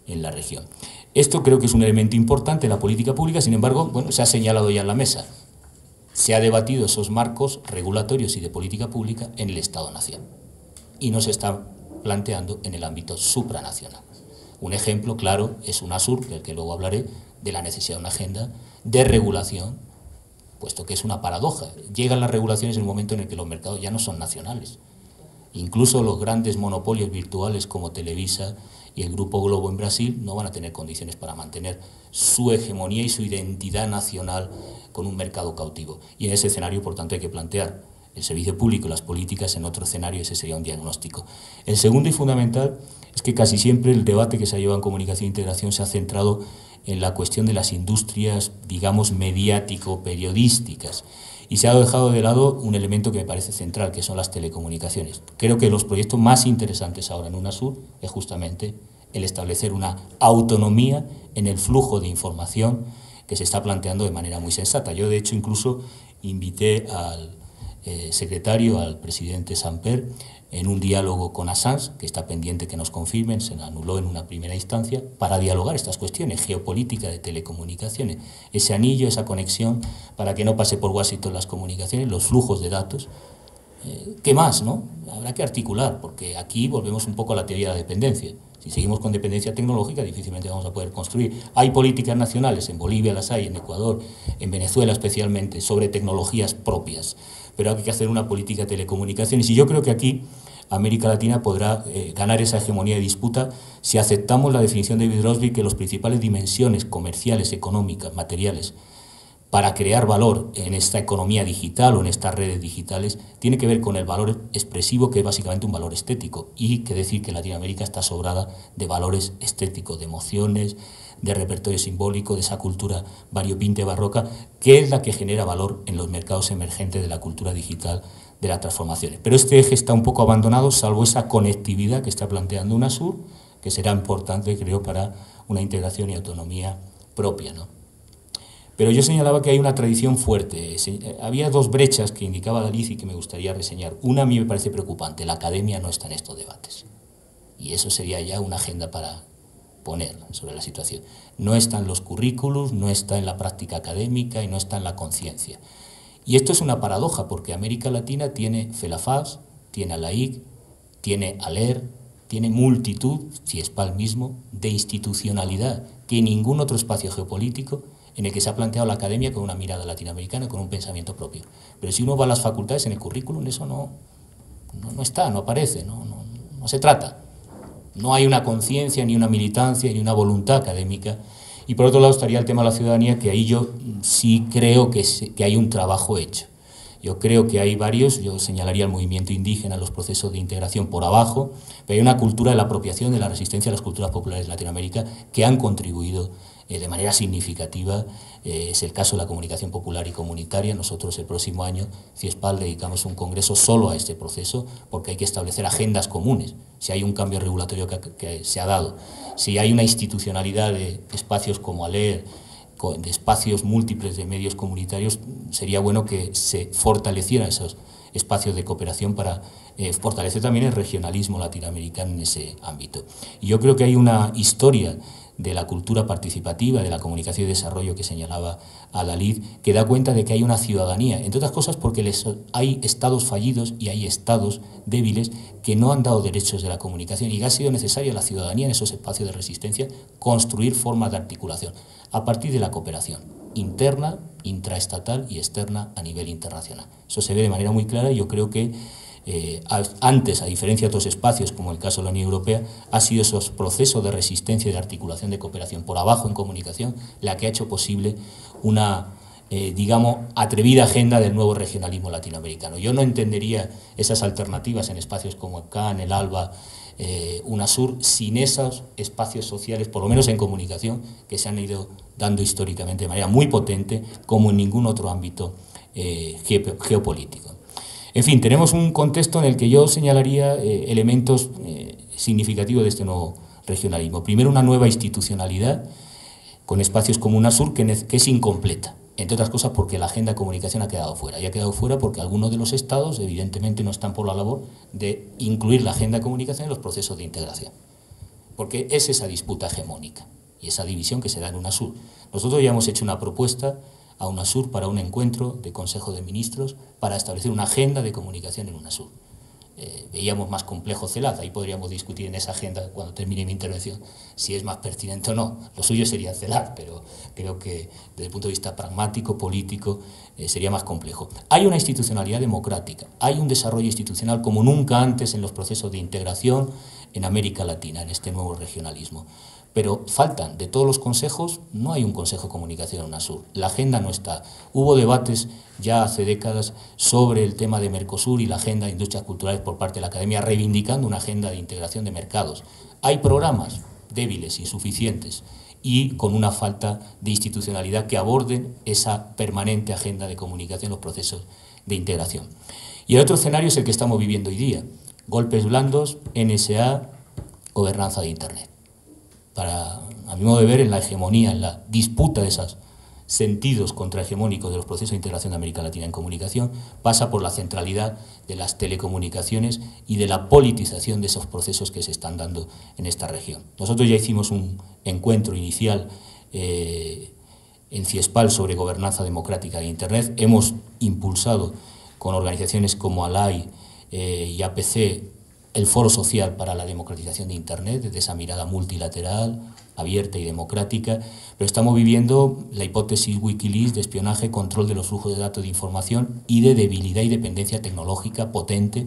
en la región. Esto creo que es un elemento importante en la política pública, sin embargo, bueno, se ha señalado ya en la mesa. Se ha debatido esos marcos regulatorios y de política pública en el Estado-Nación y no se está planteando en el ámbito supranacional. Un ejemplo claro es UNASUR, del que luego hablaré, de la necesidad de una agenda de regulación, puesto que es una paradoja. Llegan las regulaciones en un momento en el que los mercados ya no son nacionales. Incluso los grandes monopolios virtuales como Televisa y el Grupo Globo en Brasil no van a tener condiciones para mantener su hegemonía y su identidad nacional con un mercado cautivo. Y en ese escenario, por tanto, hay que plantear el servicio público y las políticas en otro escenario, ese sería un diagnóstico. El segundo y fundamental es que casi siempre el debate que se ha llevado en comunicación e integración se ha centrado en la cuestión de las industrias, digamos, mediático-periodísticas, y se ha dejado de lado un elemento que me parece central, que son las telecomunicaciones. Creo que los proyectos más interesantes ahora en UNASUR es justamente el establecer una autonomía en el flujo de información que se está planteando de manera muy sensata. Yo, de hecho, incluso invité al secretario, al presidente Samper, en un diálogo con Assange, que está pendiente que nos confirmen, se anuló en una primera instancia, para dialogar estas cuestiones, geopolítica de telecomunicaciones, ese anillo, esa conexión, para que no pase por Washington las comunicaciones, los flujos de datos. ¿Qué más, no? Habrá que articular, porque aquí volvemos un poco a la teoría de la dependencia. Si seguimos con dependencia tecnológica, difícilmente vamos a poder construir. Hay políticas nacionales, en Bolivia las hay, en Ecuador, en Venezuela especialmente, sobre tecnologías propias, pero hay que hacer una política de telecomunicaciones. Y yo creo que aquí América Latina podrá ganar esa hegemonía de disputa si aceptamos la definición de David Rosby, que las principales dimensiones comerciales, económicas, materiales, para crear valor en esta economía digital o en estas redes digitales, tiene que ver con el valor expresivo, que es básicamente un valor estético, y que decir que Latinoamérica está sobrada de valores estéticos, de emociones, de repertorio simbólico, de esa cultura variopinta y barroca, que es la que genera valor en los mercados emergentes de la cultura digital, de las transformaciones. Pero este eje está un poco abandonado, salvo esa conectividad que está planteando UNASUR, que será importante, creo, para una integración y autonomía propia, ¿no? Pero yo señalaba que hay una tradición fuerte. Había dos brechas que indicaba David y que me gustaría reseñar. Una a mí me parece preocupante: la academia no está en estos debates. Y eso sería ya una agenda para poner sobre la situación. No está en los currículos, no está en la práctica académica y no está en la conciencia. Y esto es una paradoja, porque América Latina tiene FELAFAS, tiene a la IC, tiene ALER, tiene multitud, CIESPAL mismo, de institucionalidad que ningún otro espacio geopolítico en el que se ha planteado la academia con una mirada latinoamericana, con un pensamiento propio. Pero si uno va a las facultades, en el currículum eso no está, no aparece, no se trata. No hay una conciencia, ni una militancia, ni una voluntad académica. Y por otro lado estaría el tema de la ciudadanía, que ahí yo sí creo que hay un trabajo hecho. Yo creo que hay varios, yo señalaría el movimiento indígena, los procesos de integración por abajo, pero hay una cultura de la apropiación, de la resistencia a las culturas populares de Latinoamérica que han contribuido de manera significativa. Es el caso de la comunicación popular y comunitaria. Nosotros el próximo año, CIESPAL, dedicamos un congreso solo a este proceso, porque hay que establecer agendas comunes. Si hay un cambio regulatorio que se ha dado, si hay una institucionalidad de espacios como ALER, de espacios múltiples de medios comunitarios, sería bueno que se fortalecieran esos espacios de cooperación para fortalecer también el regionalismo latinoamericano en ese ámbito. Y yo creo que hay una historia de la cultura participativa, de la comunicación y desarrollo que señalaba Adalid, que da cuenta de que hay una ciudadanía, entre otras cosas porque hay estados fallidos y hay estados débiles que no han dado derechos de la comunicación, y ha sido necesaria la ciudadanía en esos espacios de resistencia construir formas de articulación a partir de la cooperación interna, intraestatal y externa a nivel internacional. Eso se ve de manera muy clara, y yo creo que antes, a diferencia de otros espacios como el caso de la Unión Europea, ha sido esos procesos de resistencia y de articulación de cooperación por abajo en comunicación la que ha hecho posible una digamos, atrevida agenda del nuevo regionalismo latinoamericano. Yo no entendería esas alternativas en espacios como el CAN, el ALBA, UNASUR, sin esos espacios sociales, por lo menos en comunicación, que se han ido dando históricamente de manera muy potente, como en ningún otro ámbito geopolítico. En fin, tenemos un contexto en el que yo señalaría elementos significativos de este nuevo regionalismo. Primero, una nueva institucionalidad con espacios como UNASUR que es incompleta, entre otras cosas porque la agenda de comunicación ha quedado fuera. Y ha quedado fuera porque algunos de los estados evidentemente no están por la labor de incluir la agenda de comunicación en los procesos de integración. porque es esa disputa hegemónica y esa división que se da en UNASUR. Nosotros ya hemos hecho una propuesta a UNASUR para un encuentro de Consejo de Ministros para establecer una agenda de comunicación en UNASUR. Veíamos más complejo CELAC, ahí podríamos discutir en esa agenda cuando termine mi intervención si es más pertinente o no. Lo suyo sería CELAC, pero creo que desde el punto de vista pragmático, político, sería más complejo. Hay una institucionalidad democrática, hay un desarrollo institucional como nunca antes en los procesos de integración en América Latina, en este nuevo regionalismo. Pero faltan, de todos los consejos, no hay un consejo de comunicación en UNASUR. La agenda no está. Hubo debates ya hace décadas sobre el tema de Mercosur y la agenda de industrias culturales por parte de la academia, reivindicando una agenda de integración de mercados. Hay programas débiles, insuficientes, y con una falta de institucionalidad que aborden esa permanente agenda de comunicación en los procesos de integración. Y el otro escenario es el que estamos viviendo hoy día. Golpes blandos, NSA, gobernanza de Internet. A mi modo de ver, en la hegemonía, en la disputa de esos sentidos contrahegemónicos de los procesos de integración de América Latina en comunicación, pasa por la centralidad de las telecomunicaciones y de la politización de esos procesos que se están dando en esta región. Nosotros ya hicimos un encuentro inicial en CIESPAL sobre gobernanza democrática de Internet. Hemos impulsado con organizaciones como ALAI y APC el Foro Social para la Democratización de Internet, desde esa mirada multilateral, abierta y democrática, pero estamos viviendo la hipótesis Wikileaks de espionaje, control de los flujos de datos de información y de debilidad y dependencia tecnológica potente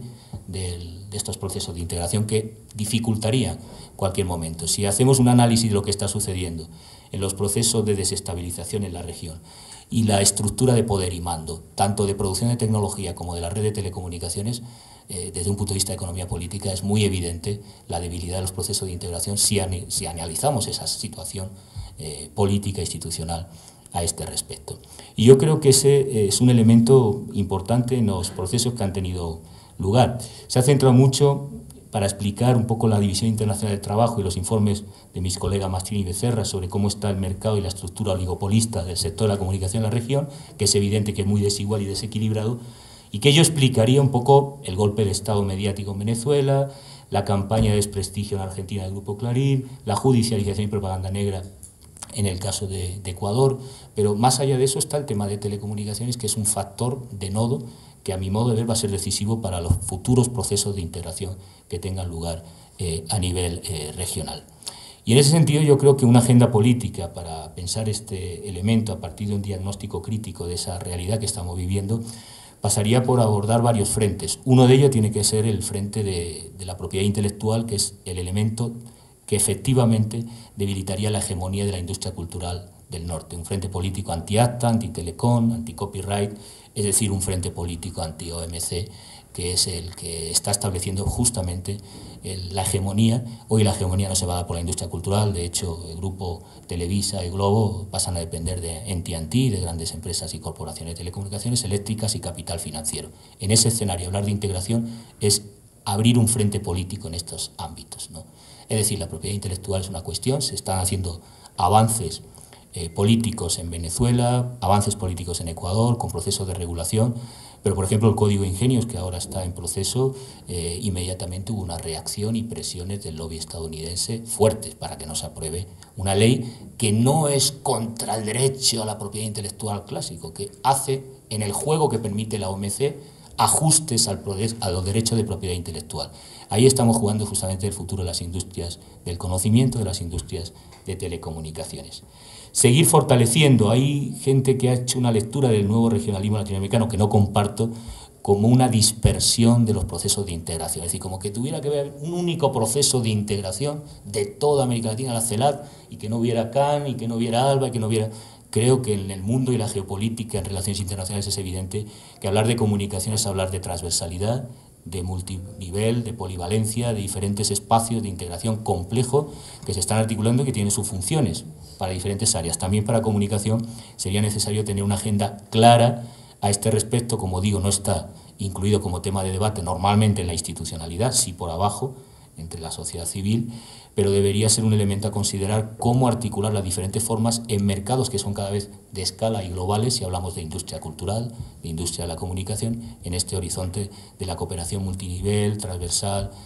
de estos procesos de integración que dificultaría cualquier momento. Si hacemos un análisis de lo que está sucediendo en los procesos de desestabilización en la región y la estructura de poder y mando, tanto de producción de tecnología como de la red de telecomunicaciones, desde un punto de vista de economía política es muy evidente la debilidad de los procesos de integración si analizamos esa situación política e institucional a este respecto. Y yo creo que ese es un elemento importante en los procesos que han tenido lugar. Se ha centrado mucho para explicar un poco la división internacional del trabajo y los informes de mis colegas Mastrini y Becerra sobre cómo está el mercado y la estructura oligopolista del sector de la comunicación en la región, que es evidente que es muy desigual y desequilibrado, y que yo explicaría un poco el golpe de Estado mediático en Venezuela, la campaña de desprestigio en Argentina del Grupo Clarín, la judicialización y propaganda negra en el caso de Ecuador, pero más allá de eso está el tema de telecomunicaciones, que es un factor de nodo que a mi modo de ver va a ser decisivo para los futuros procesos de integración que tengan lugar a nivel regional. Y en ese sentido yo creo que una agenda política para pensar este elemento a partir de un diagnóstico crítico de esa realidad que estamos viviendo pasaría por abordar varios frentes. Uno de ellos tiene que ser el frente de la propiedad intelectual, que es el elemento que efectivamente debilitaría la hegemonía de la industria cultural del norte. Un frente político anti-ACTA, anti-telecom, anti-copyright, es decir, un frente político anti-OMC, que es el que está estableciendo justamente la hegemonía. Hoy la hegemonía no se va a dar por la industria cultural, de hecho el grupo Televisa y Globo pasan a depender de AT&T, de grandes empresas y corporaciones de telecomunicaciones eléctricas y capital financiero. En ese escenario hablar de integración es abrir un frente político en estos ámbitos, ¿no? Es decir, la propiedad intelectual es una cuestión, se están haciendo avances políticos en Venezuela, avances políticos en Ecuador, con procesos de regulación, pero por ejemplo el Código de Ingenios, que ahora está en proceso, inmediatamente hubo una reacción y presiones del lobby estadounidense fuertes para que no se apruebe una ley que no es contra el derecho a la propiedad intelectual clásico, que hace en el juego que permite la OMC ajustes a los derechos de propiedad intelectual. Ahí estamos jugando justamente el futuro de las industrias del conocimiento, de las industrias de telecomunicaciones. Seguir fortaleciendo, hay gente que ha hecho una lectura del nuevo regionalismo latinoamericano que no comparto, como una dispersión de los procesos de integración, es decir, como que tuviera que haber un único proceso de integración de toda América Latina, la CELAC, y que no hubiera CAN, y que no hubiera ALBA, y que no hubiera... Creo que en el mundo y la geopolítica, en relaciones internacionales, es evidente que hablar de comunicación es hablar de transversalidad, de multinivel, de polivalencia, de diferentes espacios de integración complejo que se están articulando y que tienen sus funciones para diferentes áreas. También para comunicación sería necesario tener una agenda clara a este respecto. Como digo, no está incluido como tema de debate normalmente en la institucionalidad, sí por abajo, entre la sociedad civil, pero debería ser un elemento a considerar cómo articular las diferentes formas en mercados que son cada vez de escala y globales, si hablamos de industria cultural, de industria de la comunicación, en este horizonte de la cooperación multinivel, transversal,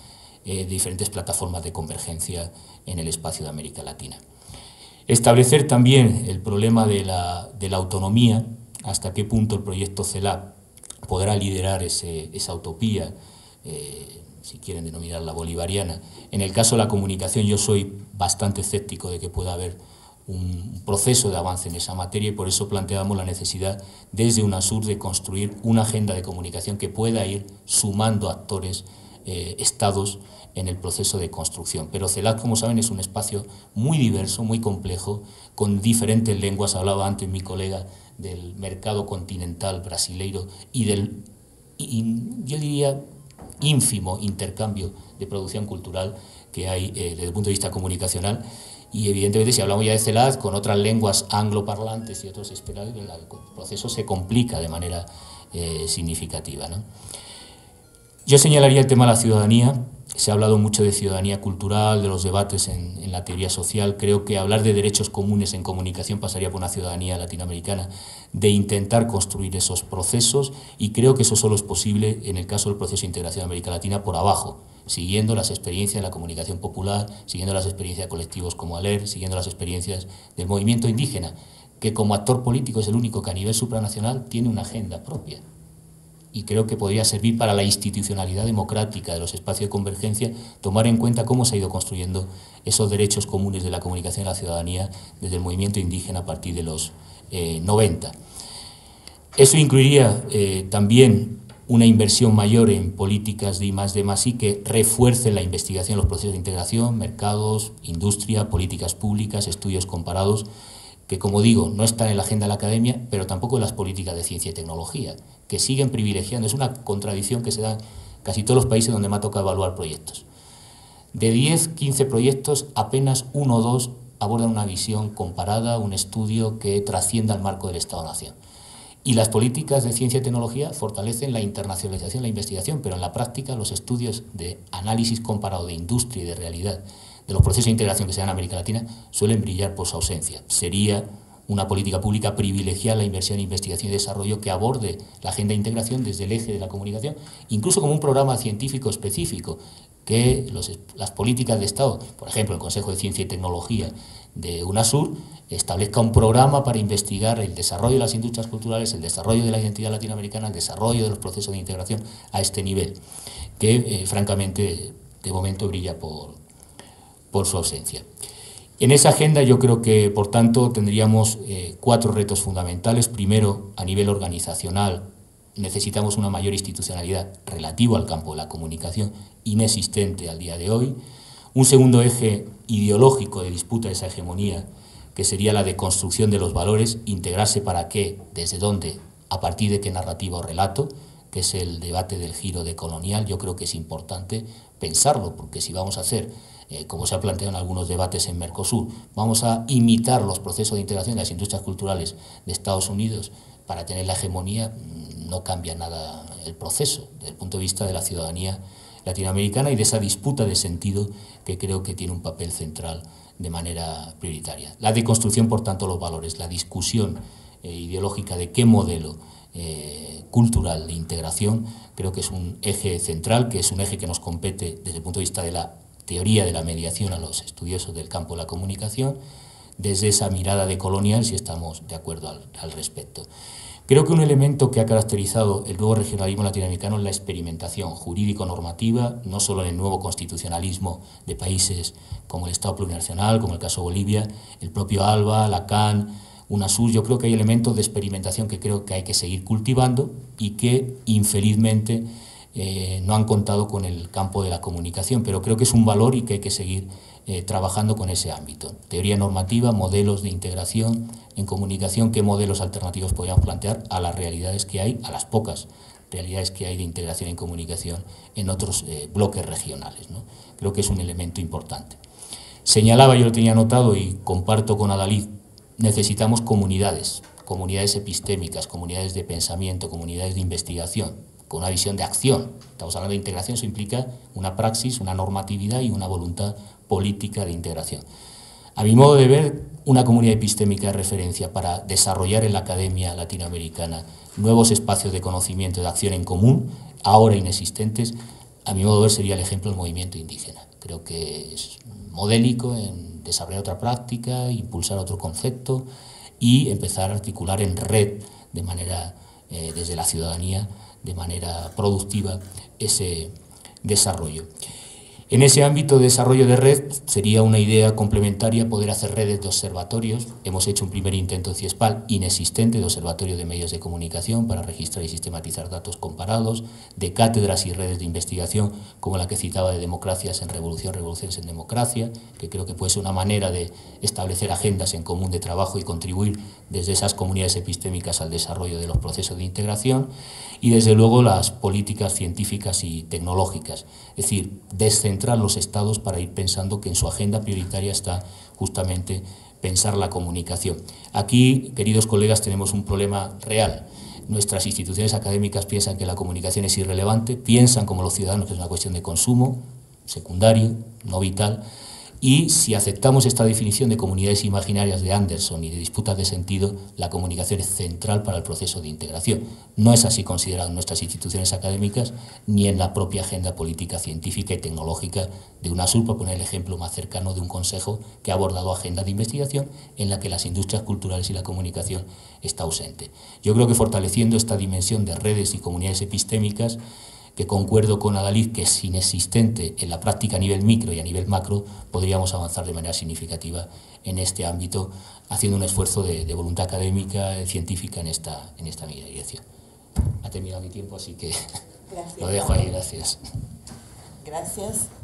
diferentes plataformas de convergencia en el espacio de América Latina. Establecer también el problema de la autonomía, hasta qué punto el proyecto CELAC podrá liderar esa utopía, si quieren denominarla bolivariana. En el caso de la comunicación yo soy bastante escéptico de que pueda haber un proceso de avance en esa materia y por eso planteamos la necesidad desde UNASUR de construir una agenda de comunicación que pueda ir sumando actores, estados en el proceso de construcción. Pero CELAC, como saben, es un espacio muy diverso, muy complejo, con diferentes lenguas. Hablaba antes mi colega del mercado continental brasileiro y del, yo diría, ínfimo intercambio de producción cultural que hay desde el punto de vista comunicacional. Y evidentemente si hablamos ya de CELAC con otras lenguas angloparlantes y otros esperados, el proceso se complica de manera significativa, ¿no? Yo señalaría el tema de la ciudadanía. Se ha hablado mucho de ciudadanía cultural, de los debates en la teoría social. Creo que hablar de derechos comunes en comunicación pasaría por una ciudadanía latinoamericana, de intentar construir esos procesos, y creo que eso solo es posible en el caso del proceso de integración de América Latina por abajo, siguiendo las experiencias de la comunicación popular, siguiendo las experiencias de colectivos como ALER, siguiendo las experiencias del movimiento indígena, que como actor político es el único que a nivel supranacional tiene una agenda propia. Y creo que podría servir para la institucionalidad democrática de los espacios de convergencia, tomar en cuenta cómo se ha ido construyendo esos derechos comunes de la comunicación a la ciudadanía desde el movimiento indígena a partir de los 90. Eso incluiría también una inversión mayor en políticas de I+D+I que refuercen la investigación en los procesos de integración, mercados, industria, políticas públicas, estudios comparados, que, como digo, no están en la agenda de la academia, pero tampoco en las políticas de ciencia y tecnología, que siguen privilegiando. Es una contradicción que se da en casi todos los países donde me ha tocado evaluar proyectos. De 10, 15 proyectos, apenas 1 o 2 abordan una visión comparada, un estudio que trascienda el marco del Estado-Nación. Y las políticas de ciencia y tecnología fortalecen la internacionalización de la investigación, pero en la práctica los estudios de análisis comparado de industria y de realidad de los procesos de integración que se dan en América Latina suelen brillar por su ausencia. Sería una política pública privilegiar la inversión en investigación y desarrollo que aborde la agenda de integración desde el eje de la comunicación, incluso como un programa científico específico, que las políticas de Estado, por ejemplo el Consejo de Ciencia y Tecnología de UNASUR, establezca un programa para investigar el desarrollo de las industrias culturales, el desarrollo de la identidad latinoamericana, el desarrollo de los procesos de integración a este nivel, que francamente de momento brilla por su ausencia. En esa agenda yo creo que, por tanto, tendríamos 4 retos fundamentales. Primero, a nivel organizacional, necesitamos una mayor institucionalidad relativa al campo de la comunicación, inexistente al día de hoy. Un segundo eje ideológico de disputa de esa hegemonía, que sería la de construcción de los valores, integrarse para qué, desde dónde, a partir de qué narrativa o relato, que es el debate del giro decolonial. Yo creo que es importante pensarlo, porque si vamos a hacer, como se ha planteado en algunos debates en Mercosur, vamos a imitar los procesos de integración de las industrias culturales de Estados Unidos para tener la hegemonía, no cambia nada el proceso desde el punto de vista de la ciudadanía latinoamericana y de esa disputa de sentido que creo que tiene un papel central de manera prioritaria. La deconstrucción, por tanto, de los valores, la discusión ideológica de qué modelo cultural de integración, creo que es un eje central, que es un eje que nos compete desde el punto de vista de la teoría de la mediación a los estudiosos del campo de la comunicación, desde esa mirada decolonial, si estamos de acuerdo al respecto. Creo que un elemento que ha caracterizado el nuevo regionalismo latinoamericano es la experimentación jurídico-normativa, no solo en el nuevo constitucionalismo de países como el Estado plurinacional, como el caso de Bolivia, el propio ALBA, la CAN, UNASUR. Yo creo que hay elementos de experimentación que creo que hay que seguir cultivando y que, infelizmente, no han contado con el campo de la comunicación, pero creo que es un valor y que hay que seguir trabajando con ese ámbito. Teoría normativa, modelos de integración en comunicación, qué modelos alternativos podríamos plantear a las realidades que hay, a las pocas realidades que hay de integración en comunicación en otros bloques regionales, ¿no? Creo que es un elemento importante. Señalaba, yo lo tenía anotado y comparto con Adalid, necesitamos comunidades epistémicas, comunidades de pensamiento, comunidades de investigación, con una visión de acción. Estamos hablando de integración, eso implica una praxis, una normatividad y una voluntad política de integración. A mi modo de ver, una comunidad epistémica de referencia para desarrollar en la academia latinoamericana nuevos espacios de conocimiento, de acción en común, ahora inexistentes, a mi modo de ver, sería el ejemplo del movimiento indígena. Creo que es modélico en desarrollar otra práctica, impulsar otro concepto y empezar a articular en red de manera, desde la ciudadanía, de manera productiva ese desarrollo. En ese ámbito de desarrollo de red sería una idea complementaria poder hacer redes de observatorios. Hemos hecho un primer intento en CIESPAL inexistente de observatorio de medios de comunicación para registrar y sistematizar datos comparados, de cátedras y redes de investigación como la que citaba de democracias en revolución, revoluciones en democracia, que creo que puede ser una manera de establecer agendas en común de trabajo y contribuir desde esas comunidades epistémicas al desarrollo de los procesos de integración, y desde luego las políticas científicas y tecnológicas, es decir, descentrar los estados para ir pensando que en su agenda prioritaria está justamente pensar la comunicación. Aquí, queridos colegas, tenemos un problema real. Nuestras instituciones académicas piensan que la comunicación es irrelevante, piensan como los ciudadanos que es una cuestión de consumo, secundario, no vital, y si aceptamos esta definición de comunidades imaginarias de Anderson y de disputas de sentido, la comunicación es central para el proceso de integración. No es así considerado en nuestras instituciones académicas ni en la propia agenda política, científica y tecnológica de UNASUR, por poner el ejemplo más cercano de un consejo que ha abordado agendas de investigación en la que las industrias culturales y la comunicación está ausente. Yo creo que fortaleciendo esta dimensión de redes y comunidades epistémicas, que concuerdo con Adalid que es inexistente en la práctica a nivel micro y a nivel macro, podríamos avanzar de manera significativa en este ámbito, haciendo un esfuerzo de voluntad académica, científica en esta misma dirección. Ha terminado mi tiempo, así que gracias. Lo dejo ahí. Gracias. Gracias.